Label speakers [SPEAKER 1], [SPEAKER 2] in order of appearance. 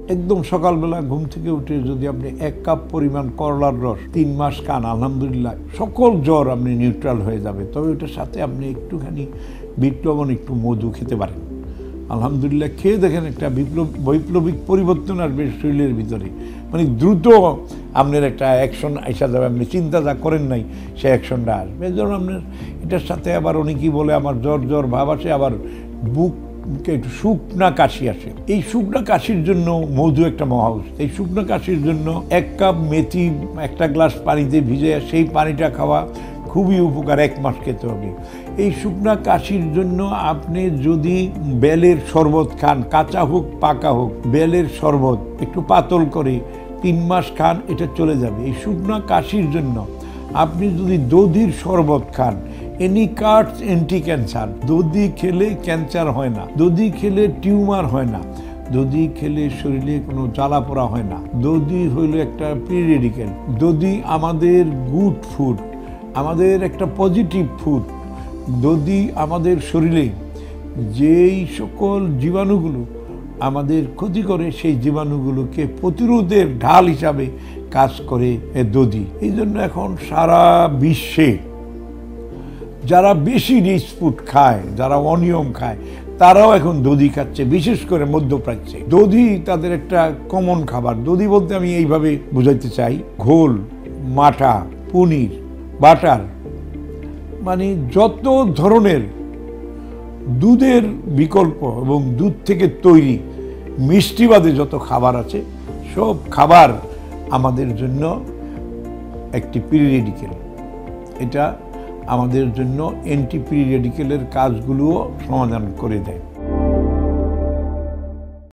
[SPEAKER 1] একদম সকালবেলা ঘুম থেকে উঠে যদি আপনি 1 কাপ পরিমাণ করলার রস 3 মাস খান, আলহামদুলিল্লাহ সকল জ্বর আপনি নিউট্রাল হয়ে যাবে। তবে ওটার সাথে আপনি একটুখানি বিট লবণ, একটু মধু খেতে পারেন। আলহামদুলিল্লাহ খেয়ে দেখেন, একটা বৈপ্লবিক পরিবর্তন আসবে শরীরের ভিতরে। মানে দ্রুত আপনার একটা অ্যাকশন আসা যাবে, আপনি চিন্তা যা করেন নাই সে অ্যাকশনটা আসবে। এই জন্য আপনার এটার সাথে আবার অনেকেই বলে আমার জ্বর জ্বর ভাব আসে, আবার বুকে একটু শুকনা কাশি আসে। এই শুকনা কাশির জন্য মধু একটা মহা ঔষধ। এই শুকনা কাশির জন্য 1 কাপ মেথি 1 গ্লাস পানিতে ভিজে সেই পানিটা খাওয়া খুবই উপকার, 1 মাস খেতে হবে। এই শুকনা কাশির জন্য আপনি যদি বেলের শরবত খান, কাঁচা হোক পাকা হোক, বেলের শরবত একটু পাতল করে 3 মাস খান, এটা চলে যাবে। এই শুকনা কাশির জন্য আপনি যদি দধির শরবত খান, এনিকার্ডস অ্যান্টি ক্যান্সার, দধি খেলে ক্যান্সার হয় না, দধি খেলে টিউমার হয় না, দধি খেলে শরীরে কোনো জ্বালা পোড়া হয় না। দধি হইল একটা প্রি রেডিক্যাল। দধি আমাদের গুড ফুড, আমাদের একটা পজিটিভ ফুড। দধি আমাদের শরীরে যেই সকল জীবাণুগুলো আমাদের ক্ষতি করে, সেই জীবাণুগুলোকে প্রতিরোধের ঢাল হিসাবে কাজ করে দধি। এই জন্য এখন সারা বিশ্বে যারা বেশি রিচ ফুড খায়, যারা অনিয়ম খায়, তারাও এখন দধি খাচ্ছে, বিশেষ করে মধ্যপ্রাচ্যে। দধি তাদের একটা কমন খাবার। দধি বলতে আমি এইভাবে বোঝাইতে চাই, ঘোল, মাঠা, পনির, বাটার, মানে যত ধরনের দুধের বিকল্প এবং দুধ থেকে তৈরি মিষ্টি বাদে যত খাবার আছে, সব খাবার আমাদের জন্য একটি প্রি রেডিক্যাল। এটা আমাদের জন্য অ্যান্টি প্রি রেডিক্যালের কাজগুলোও সমাধান করে দেয়।